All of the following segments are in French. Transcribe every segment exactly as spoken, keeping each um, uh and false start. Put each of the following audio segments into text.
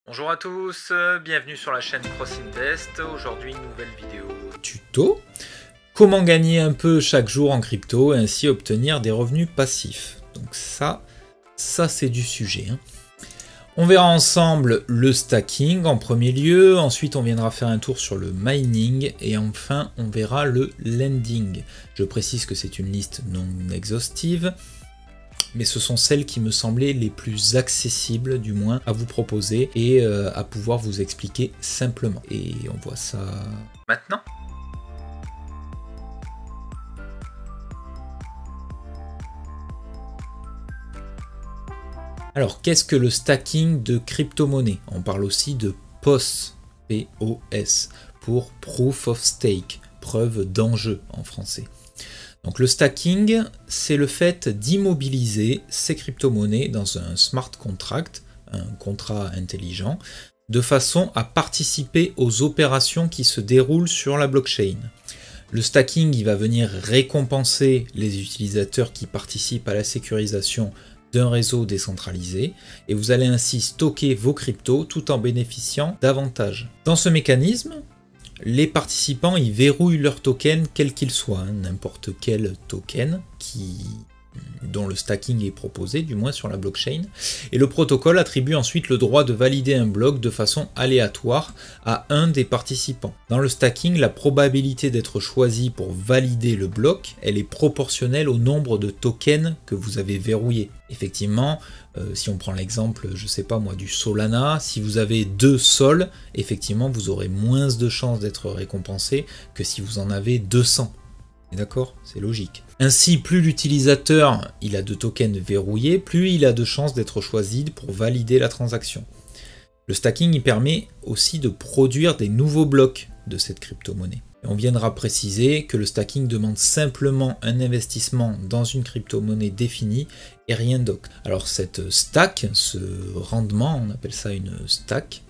Bonjour à tous, euh, bienvenue sur la chaîne CrossInvest. Aujourd'hui, une nouvelle vidéo tuto. Comment gagner un peu chaque jour en crypto et ainsi obtenir des revenus passifs. Donc ça, ça c'est du sujet. Hein. On verra ensemble le stacking en premier lieu, ensuite on viendra faire un tour sur le mining et enfin on verra le lending. Je précise que c'est une liste non exhaustive, mais ce sont celles qui me semblaient les plus accessibles, du moins, à vous proposer et euh, à pouvoir vous expliquer simplement. Et on voit ça maintenant. Alors, qu'est-ce que le stacking de crypto-monnaie? On parle aussi de P O S, P O S, pour Proof of Stake, preuve d'enjeu en français. Donc le stacking, c'est le fait d'immobiliser ces crypto-monnaies dans un smart contract, un contrat intelligent, de façon à participer aux opérations qui se déroulent sur la blockchain. Le stacking, il va venir récompenser les utilisateurs qui participent à la sécurisation d'un réseau décentralisé, et vous allez ainsi stocker vos cryptos tout en bénéficiant d'avantages. Dans ce mécanisme, les participants ils verrouillent leur token quel qu'il soit, hein, n'importe quel token qui, dont le stacking est proposé, du moins sur la blockchain, et le protocole attribue ensuite le droit de valider un bloc de façon aléatoire à un des participants. Dans le stacking, la probabilité d'être choisi pour valider le bloc, elle est proportionnelle au nombre de tokens que vous avez verrouillés. Effectivement, euh, si on prend l'exemple, je sais pas moi, du Solana, si vous avez deux sols, effectivement vous aurez moins de chances d'être récompensé que si vous en avez deux cents. D'accord? C'est logique. Ainsi, plus l'utilisateur il a de tokens verrouillés, plus il a de chances d'être choisi pour valider la transaction. Le stacking il permet aussi de produire des nouveaux blocs de cette crypto-monnaie. On viendra préciser que le stacking demande simplement un investissement dans une crypto-monnaie définie et rien d'autre. Alors cette stack, ce rendement, on appelle ça une stack,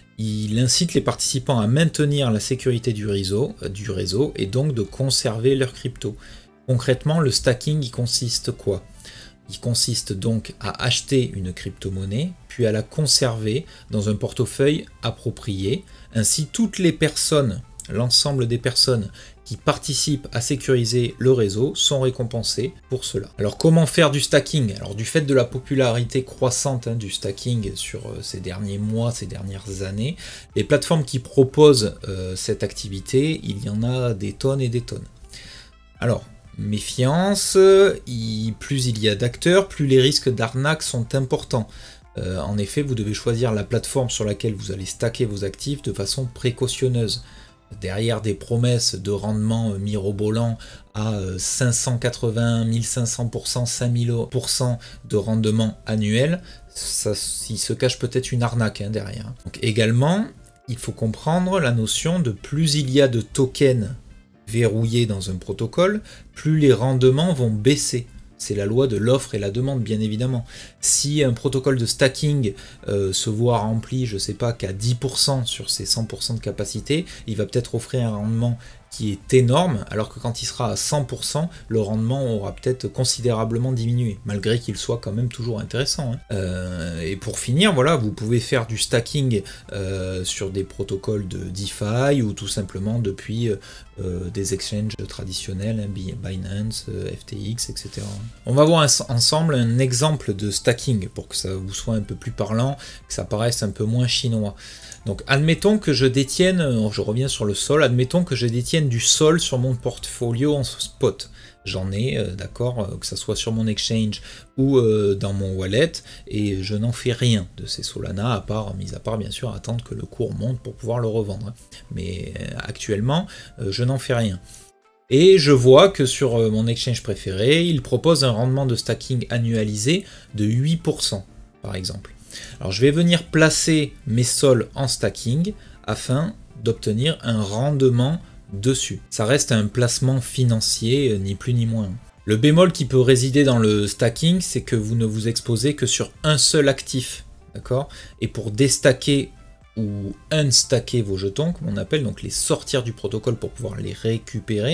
il incite les participants à maintenir la sécurité du réseau, du réseau et donc de conserver leur crypto. Concrètement, le stacking il consiste quoi? Il consiste donc à acheter une crypto-monnaie, puis à la conserver dans un portefeuille approprié. Ainsi, toutes les personnes, l'ensemble des personnes qui participent à sécuriser le réseau sont récompensées pour cela. Alors comment faire du stacking? Alors du fait de la popularité croissante hein, du stacking sur euh, ces derniers mois, ces dernières années, les plateformes qui proposent euh, cette activité, il y en a des tonnes et des tonnes. Alors, méfiance, il, plus il y a d'acteurs, plus les risques d'arnaque sont importants. Euh, en effet, vous devez choisir la plateforme sur laquelle vous allez stacker vos actifs de façon précautionneuse. Derrière des promesses de rendement mirobolants à cinq cent quatre-vingts, mille cinq cents pour cent, cinq mille pour cent de rendement annuel, ça, il se cache peut-être une arnaque hein, derrière. Donc également, il faut comprendre la notion de plus il y a de tokens verrouillés dans un protocole, plus les rendements vont baisser. C'est la loi de l'offre et la demande, bien évidemment. Si un protocole de stacking euh, se voit rempli, je ne sais pas, qu'à dix pour cent sur ses cent pour cent de capacité, il va peut-être offrir un rendement qui est énorme, alors que quand il sera à cent pour cent, le rendement aura peut-être considérablement diminué, malgré qu'il soit quand même toujours intéressant. Hein. Euh, et pour finir, voilà, vous pouvez faire du stacking euh, sur des protocoles de DeFi ou tout simplement depuis euh, des exchanges traditionnels, hein, Binance, euh, F T X, et cetera. On va voir ensemble un exemple de stacking pour que ça vous soit un peu plus parlant, que ça paraisse un peu moins chinois. Donc admettons que je détienne, je reviens sur le sol, admettons que je détienne du sol sur mon portfolio en spot. J'en ai, euh, d'accord, euh, que ça soit sur mon exchange ou euh, dans mon wallet, et je n'en fais rien de ces Solana, à part, mis à part bien sûr, attendre que le cours monte pour pouvoir le revendre. Hein. Mais euh, actuellement, euh, je n'en fais rien. Et je vois que sur euh, mon exchange préféré, il propose un rendement de stacking annualisé de huit pour cent, par exemple. Alors je vais venir placer mes sols en stacking afin d'obtenir un rendement dessus. Ça reste un placement financier, ni plus ni moins. Le bémol qui peut résider dans le stacking, c'est que vous ne vous exposez que sur un seul actif, d'accord? Et pour déstacker ou unstacker vos jetons, comme on appelle, donc les sortir du protocole pour pouvoir les récupérer,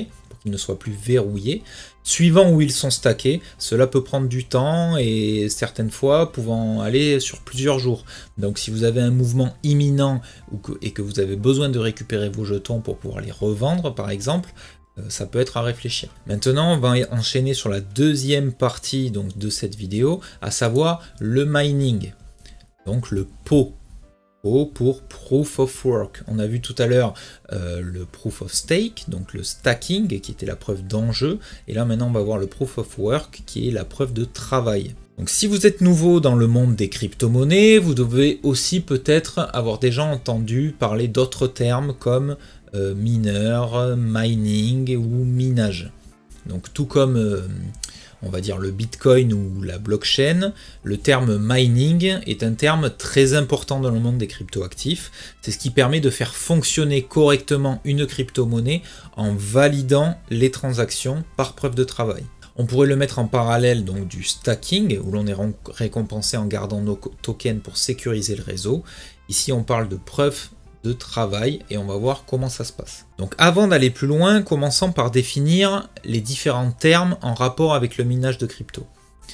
qu'ils ne soient plus verrouillés. Suivant où ils sont stackés, cela peut prendre du temps et certaines fois pouvant aller sur plusieurs jours. Donc si vous avez un mouvement imminent ou que, et que vous avez besoin de récupérer vos jetons pour pouvoir les revendre par exemple, euh, ça peut être à réfléchir. Maintenant on va enchaîner sur la deuxième partie donc, de cette vidéo, à savoir le mining. Donc le P O. Pour Proof of Work. On a vu tout à l'heure euh, le Proof of Stake, donc le stacking qui était la preuve d'enjeu, et là maintenant on va voir le Proof of Work qui est la preuve de travail. Donc si vous êtes nouveau dans le monde des crypto-monnaies, vous devez aussi peut-être avoir déjà entendu parler d'autres termes comme euh, mineur, mining ou minage. Donc tout comme euh, on va dire le Bitcoin ou la blockchain, le terme mining est un terme très important dans le monde des cryptoactifs. C'est ce qui permet de faire fonctionner correctement une crypto-monnaie en validant les transactions par preuve de travail. On pourrait le mettre en parallèle donc du stacking, où l'on est récompensé en gardant nos tokens pour sécuriser le réseau. Ici on parle de preuve de travail et on va voir comment ça se passe. Donc avant d'aller plus loin, commençons par définir les différents termes en rapport avec le minage de crypto.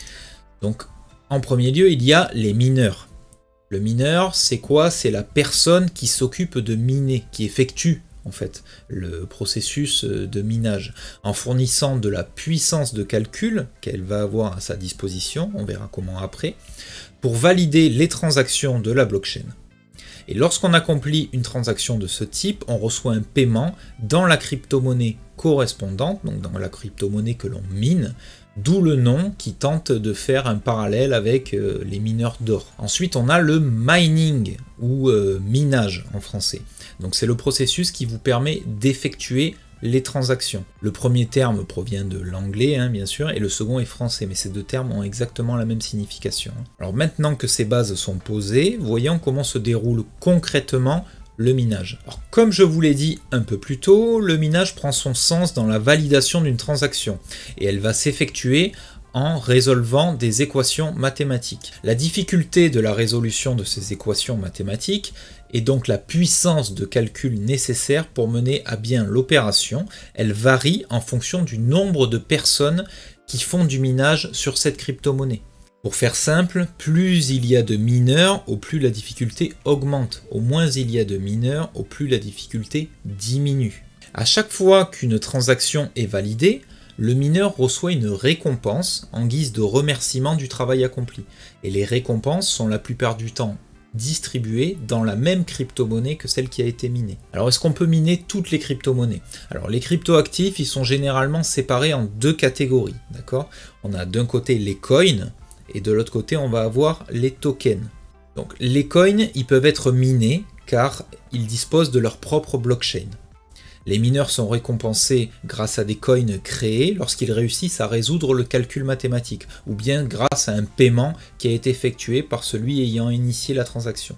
Donc en premier lieu, il y a les mineurs. Le mineur, c'est quoi? C'est la personne qui s'occupe de miner, qui effectue en fait le processus de minage en fournissant de la puissance de calcul qu'elle va avoir à sa disposition, on verra comment après, pour valider les transactions de la blockchain. Et lorsqu'on accomplit une transaction de ce type, on reçoit un paiement dans la crypto-monnaie correspondante, donc dans la crypto-monnaie que l'on mine, d'où le nom qui tente de faire un parallèle avec euh, les mineurs d'or. Ensuite, on a le mining, ou euh, minage en français. Donc c'est le processus qui vous permet d'effectuer les transactions. Le premier terme provient de l'anglais, hein, bien sûr, et le second est français, mais ces deux termes ont exactement la même signification. Alors maintenant que ces bases sont posées, voyons comment se déroule concrètement le minage. Alors, comme je vous l'ai dit un peu plus tôt, le minage prend son sens dans la validation d'une transaction, et elle va s'effectuer en résolvant des équations mathématiques. La difficulté de la résolution de ces équations mathématiques et donc la puissance de calcul nécessaire pour mener à bien l'opération, elle varie en fonction du nombre de personnes qui font du minage sur cette crypto-monnaie. Pour faire simple, plus il y a de mineurs, au plus la difficulté augmente. Au moins il y a de mineurs, au plus la difficulté diminue. À chaque fois qu'une transaction est validée, le mineur reçoit une récompense en guise de remerciement du travail accompli. Et les récompenses sont la plupart du temps distribuées dans la même crypto-monnaie que celle qui a été minée. Alors est-ce qu'on peut miner toutes les crypto-monnaies? Alors les crypto-actifs, ils sont généralement séparés en deux catégories, d'accord? On a d'un côté les coins, et de l'autre côté on va avoir les tokens. Donc les coins, ils peuvent être minés car ils disposent de leur propre blockchain. Les mineurs sont récompensés grâce à des coins créés lorsqu'ils réussissent à résoudre le calcul mathématique, ou bien grâce à un paiement qui a été effectué par celui ayant initié la transaction.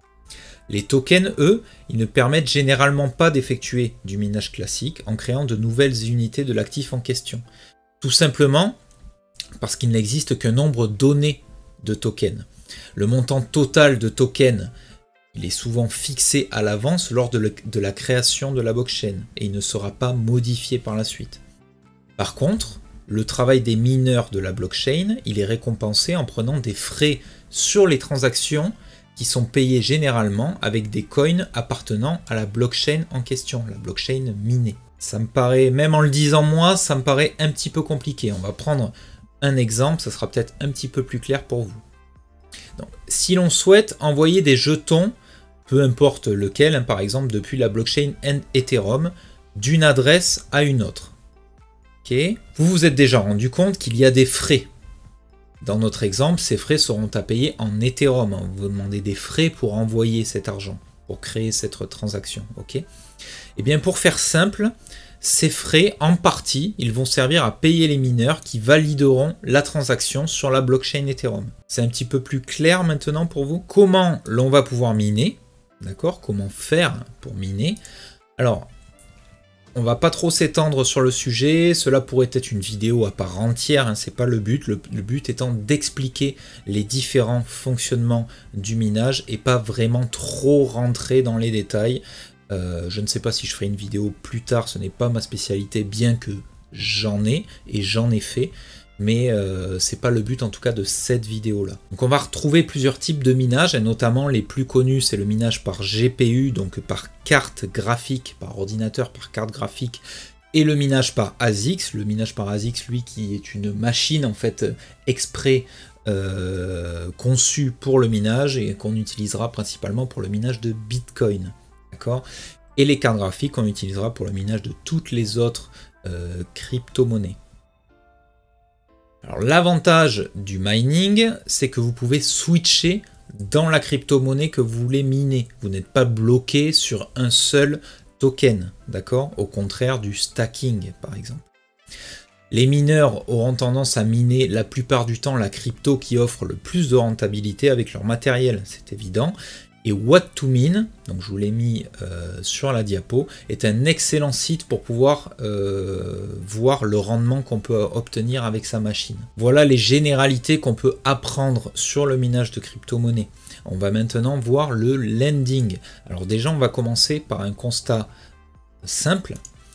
Les tokens, eux, ils ne permettent généralement pas d'effectuer du minage classique en créant de nouvelles unités de l'actif en question. Tout simplement parce qu'il n'existe qu'un nombre donné de tokens. Le montant total de tokens, il est souvent fixé à l'avance lors de, le, de la création de la blockchain et il ne sera pas modifié par la suite. Par contre, le travail des mineurs de la blockchain, il est récompensé en prenant des frais sur les transactions qui sont payés généralement avec des coins appartenant à la blockchain en question, la blockchain minée. Ça me paraît, même en le disant moi, ça me paraît un petit peu compliqué. On va prendre un exemple, ça sera peut-être un petit peu plus clair pour vous. Donc, si l'on souhaite envoyer des jetons, peu importe lequel, hein, par exemple depuis la blockchain Ethereum, d'une adresse à une autre. Okay. Vous vous êtes déjà rendu compte qu'il y a des frais. Dans notre exemple, ces frais seront à payer en Ethereum. Hein. Vous demandez des frais pour envoyer cet argent, pour créer cette transaction. Okay. Et bien pour faire simple, ces frais, en partie, ils vont servir à payer les mineurs qui valideront la transaction sur la blockchain Ethereum. C'est un petit peu plus clair maintenant pour vous? Comment l'on va pouvoir miner? D'accord? Comment faire pour miner? Alors, on va pas trop s'étendre sur le sujet, cela pourrait être une vidéo à part entière, hein, c'est pas le but, le, le but étant d'expliquer les différents fonctionnements du minage et pas vraiment trop rentrer dans les détails. Euh, je ne sais pas si je ferai une vidéo plus tard, ce n'est pas ma spécialité, bien que j'en ai et j'en ai fait. Mais euh, c'est pas le but en tout cas de cette vidéo là. Donc on va retrouver plusieurs types de minage, et notamment les plus connus, c'est le minage par G P U, donc par carte graphique, par ordinateur, par carte graphique, et le minage par A S I C. Le minage par A S I C, lui, qui est une machine en fait exprès euh, conçue pour le minage et qu'on utilisera principalement pour le minage de Bitcoin. D'accord ? Et les cartes graphiques qu'on utilisera pour le minage de toutes les autres euh, crypto-monnaies. Alors l'avantage du mining, c'est que vous pouvez switcher dans la crypto-monnaie que vous voulez miner. Vous n'êtes pas bloqué sur un seul token, d'accord ? Au contraire du stacking, par exemple. Les mineurs auront tendance à miner la plupart du temps la crypto qui offre le plus de rentabilité avec leur matériel, c'est évident. Et What2Min, donc je vous l'ai mis euh, sur la diapo, est un excellent site pour pouvoir euh, voir le rendement qu'on peut obtenir avec sa machine. Voilà les généralités qu'on peut apprendre sur le minage de crypto-monnaie. On va maintenant voir le lending. Alors déjà, on va commencer par un constat simple.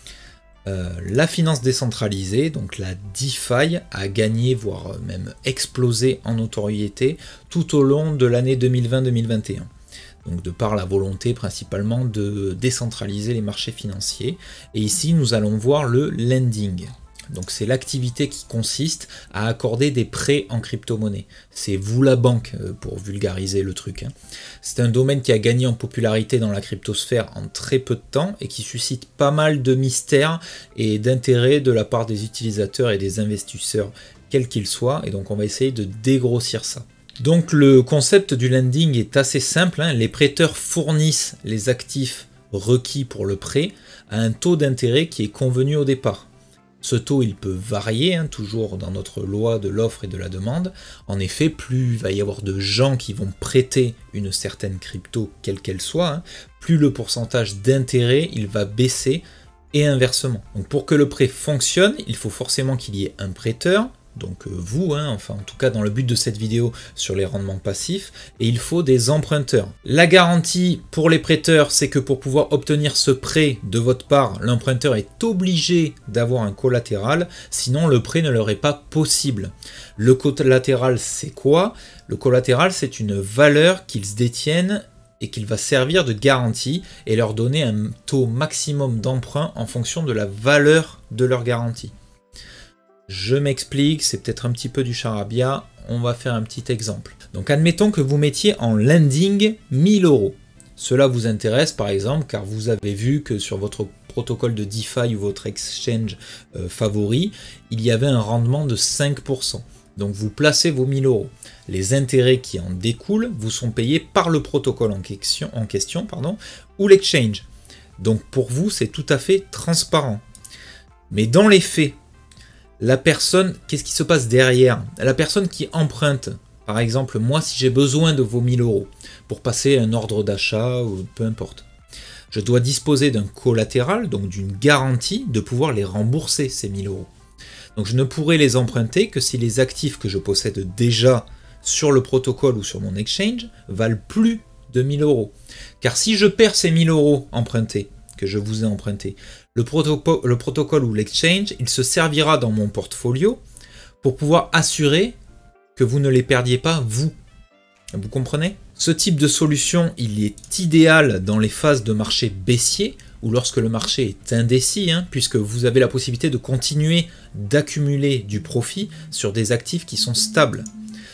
Euh, la finance décentralisée, donc la DeFi, a gagné, voire même explosé en notoriété tout au long de l'année deux mille vingt deux mille vingt et un. Donc de par la volonté principalement de décentraliser les marchés financiers. Et ici, nous allons voir le lending. Donc c'est l'activité qui consiste à accorder des prêts en crypto-monnaie. C'est vous la banque, pour vulgariser le truc. C'est un domaine qui a gagné en popularité dans la cryptosphère en très peu de temps et qui suscite pas mal de mystères et d'intérêt de la part des utilisateurs et des investisseurs, quels qu'ils soient. Et donc on va essayer de dégrossir ça. Donc le concept du lending est assez simple, hein. Les prêteurs fournissent les actifs requis pour le prêt à un taux d'intérêt qui est convenu au départ. Ce taux il peut varier, hein, toujours dans notre loi de l'offre et de la demande. En effet, plus il va y avoir de gens qui vont prêter une certaine crypto, quelle qu'elle soit, hein, plus le pourcentage d'intérêt il va baisser et inversement. Donc pour que le prêt fonctionne, il faut forcément qu'il y ait un prêteur, donc euh, vous, hein, enfin en tout cas dans le but de cette vidéo sur les rendements passifs, et il faut des emprunteurs. La garantie pour les prêteurs, c'est que pour pouvoir obtenir ce prêt de votre part, l'emprunteur est obligé d'avoir un collatéral, sinon le prêt ne leur est pas possible. Le collatéral, c'est quoi? Le collatéral, c'est une valeur qu'ils détiennent et qu'il va servir de garantie et leur donner un taux maximum d'emprunt en fonction de la valeur de leur garantie. Je m'explique, c'est peut-être un petit peu du charabia, on va faire un petit exemple. Donc admettons que vous mettiez en lending mille euros. Cela vous intéresse par exemple car vous avez vu que sur votre protocole de DeFi ou votre exchange euh, favori, il y avait un rendement de cinq pour cent. Donc vous placez vos mille euros. Les intérêts qui en découlent vous sont payés par le protocole en question, en question pardon, ou l'exchange. Donc pour vous, c'est tout à fait transparent. Mais dans les faits, la personne, qu'est-ce qui se passe derrière? La personne qui emprunte, par exemple, moi, si j'ai besoin de vos mille euros pour passer un ordre d'achat ou peu importe, je dois disposer d'un collatéral, donc d'une garantie de pouvoir les rembourser, ces mille euros. Donc je ne pourrai les emprunter que si les actifs que je possède déjà sur le protocole ou sur mon exchange valent plus de mille euros. Car si je perds ces mille euros empruntés, que je vous ai emprunté, le, proto le protocole ou l'exchange, il se servira dans mon portfolio pour pouvoir assurer que vous ne les perdiez pas vous. Vous comprenez? Ce type de solution, il est idéal dans les phases de marché baissier ou lorsque le marché est indécis, hein, puisque vous avez la possibilité de continuer d'accumuler du profit sur des actifs qui sont stables.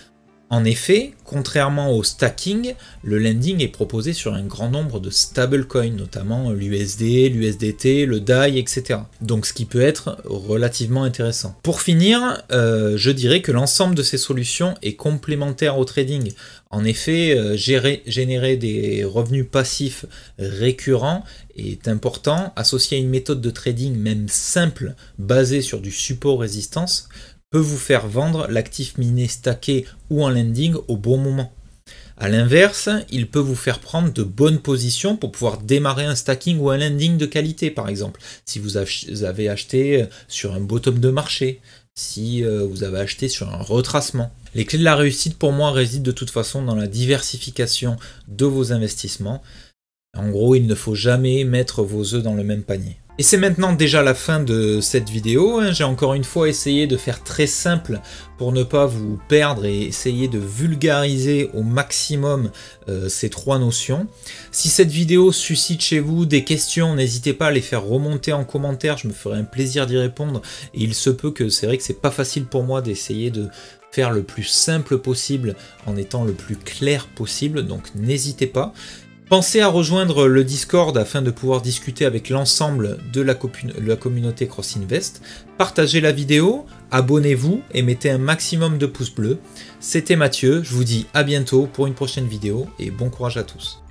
En effet, contrairement au stacking, le lending est proposé sur un grand nombre de stablecoins, notamment l'U S D, l'U S D T, le D A I, et cetera. Donc ce qui peut être relativement intéressant. Pour finir, euh, je dirais que l'ensemble de ces solutions est complémentaire au trading. En effet, euh, gérer, générer des revenus passifs récurrents est important, associé à une méthode de trading même simple, basée sur du support-résistance, peut vous faire vendre l'actif miné stacké ou en lending au bon moment. A l'inverse, il peut vous faire prendre de bonnes positions pour pouvoir démarrer un stacking ou un lending de qualité, par exemple. Si vous avez acheté sur un bottom de marché, si vous avez acheté sur un retracement. Les clés de la réussite pour moi résident de toute façon dans la diversification de vos investissements. En gros, il ne faut jamais mettre vos œufs dans le même panier. Et c'est maintenant déjà la fin de cette vidéo, hein. J'ai encore une fois essayé de faire très simple pour ne pas vous perdre et essayer de vulgariser au maximum euh, ces trois notions. Si cette vidéo suscite chez vous des questions, n'hésitez pas à les faire remonter en commentaire, je me ferai un plaisir d'y répondre. Et il se peut que c'est vrai que c'est pas facile pour moi d'essayer de faire le plus simple possible en étant le plus clair possible, donc n'hésitez pas. Pensez à rejoindre le Discord afin de pouvoir discuter avec l'ensemble de la, la communauté CrossInvest. Partagez la vidéo, abonnez-vous et mettez un maximum de pouces bleus. C'était Mathieu, je vous dis à bientôt pour une prochaine vidéo et bon courage à tous.